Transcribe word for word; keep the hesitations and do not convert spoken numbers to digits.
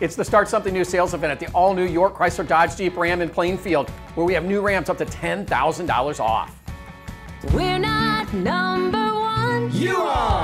It's the Start Something New sales event at the all-new York Chrysler Dodge Jeep Ram in Plainfield, where we have new Rams up to ten thousand dollars off. We're not number one. You are!